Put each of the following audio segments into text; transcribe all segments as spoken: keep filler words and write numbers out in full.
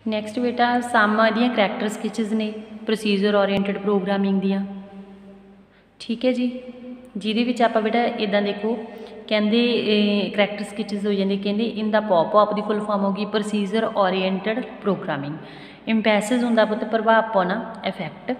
Next बेटा सम दियाँ character स्किचिज ने प्रोसीजर ओरिएंटेड प्रोग्रामिंग दियाँ। ठीक है जी, जिहदे विच आपां बेटा इदां देखो कहंदे करैक्टर स्किचिज हो जांदे, कहंदे इन द पॉप पॉप दी फुल फॉर्म होगी प्रोसीजर ओरिएंटेड प्रोग्रामिंग। इंपैसिज हुंदा पुत प्रभाव पाउणा, effect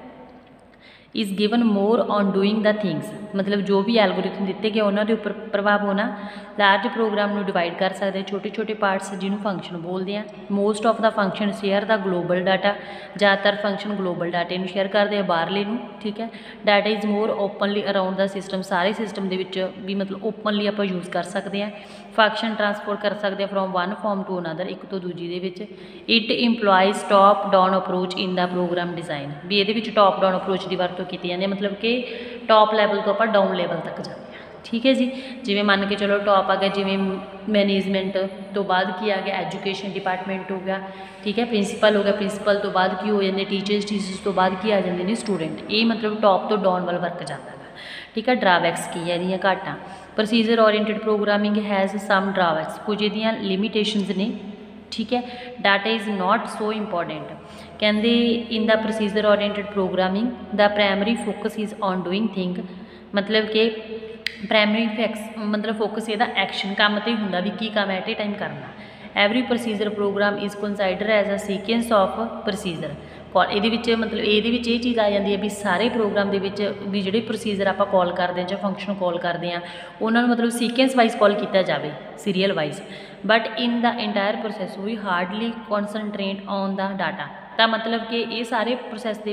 is given more on doing the things, मतलब जो भी एल्गोरिथम दिते गए उन्होंने उपर प्रभाव होना। लार्ज प्रोग्राम में डिवाइड कर सकते छोटे छोटे पार्ट्स जिन्होंने फंक्शन बोलते हैं। Most of the function share the global data, ज़्यादातर फंक्शन ग्लोबल डाटे में शेयर करते हैं बाहरले नूं। ठीक है, data is more openly around the system, सारे सिस्टम के भी मतलब ओपनली आप यूज़ कर सकते हैं। फंक्शन ट्रांसपोर्ट कर सकते हैं from one form to another, एक तो दूजी दे। It employs top down approach in the program design, भी ये टॉप डाउन अप्रोच की वरतों की जाती है, मतलब कि टॉप लैवल तो आप डाउन लैवल तक जाते हैं। ठीक है जी, जिमें मान के चलो टॉप आ गया जिमें मैनेजमेंट तो बाद की आ गया एजुकेशन डिपार्टमेंट हो गया। ठीक है, प्रिंसीपल हो गया, प्रिंसीपल तो बाद की हो जाते टीचर्स, टीचर्स तो बाद की आ जाते हैं स्टूडेंट। ये मतलब टॉप तो डाउन वाल वर्क जाता है। ठीक है, ड्राबैक्स की है इहदियां घाटां। Procedure oriented programming has some drawbacks, कुछ इहदियां लिमिटेशनस ने। ठीक है, data is not so important, कहते in the procedure oriented programming the primary focus is on doing thing, मतलब कि प्राइमरी फैक्स मतलब फोकस ਇਹਦਾ एक्शन काम तो ही होंगे भी की काम एट ए टाइम करना। Every procedure program is consider as a sequence of procedure call, ये मतलब ये चीज़ आ जाती है भी सारे प्रोग्राम के भी जोड़े प्रोसीजर आप कॉल करते हैं जो फंक्शन कॉल करते हैं उन्होंने मतलब सीक्वेंस वाइज कॉल किया जाए, serial wise. But in the entire process we hardly concentrate on the data, तो मतलब कि ये सारे प्रोसैस के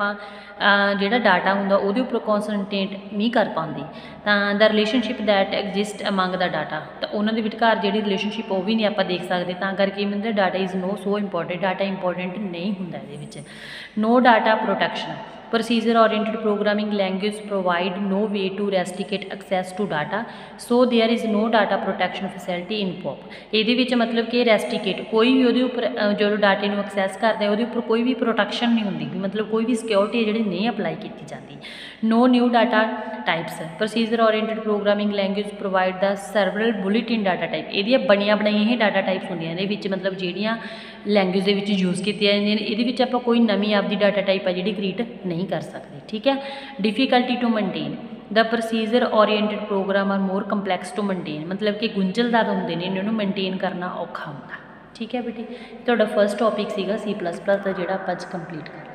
जोड़ा डाटा होंगे वो उपर कॉन्सनट्रेट नहीं कर पाते। तो the relationship that exist among the data, तो उन्होंने विचकार जी रिलेशनशिप वो भी नहीं आप देख सकते। तो करके मतलब data is no so important, data important नहीं होंगे ये। No data protection, procedure oriented programming language provide no way to restrict access to data, so there is no data protection facility in POP. ये मतलब कि rusticate कोई भी वो उपर जो डाटे में एक्सैस करते हैं वो कोई भी प्रोटेक्शन नहीं होंगी, मतलब कोई भी सिक्योरिटी है जी नहीं अप्लाई की जाती। No new data types, procedure oriented programming language provide the several built in data type, ये बनिया बनाई ही डाटा टाइप्स होंगे ये मतलब जोड़ियाँ लैंग्वेज के यूज़ की ये आप कोई नवी आपकी डाटा टाइप है जी क्रिएट नहीं कर सकते। ठीक है, difficulty to maintain, the procedure oriented program are more complex to maintain, मतलब कि गुंझलदार होंगे ने इन्होंने मेनटेन करना औखा होंगे। ठीक है बेटी, तो फर्स्ट टॉपिक सीगा सी प्लस प्लस का जोड़ा आप कंप्लीट कर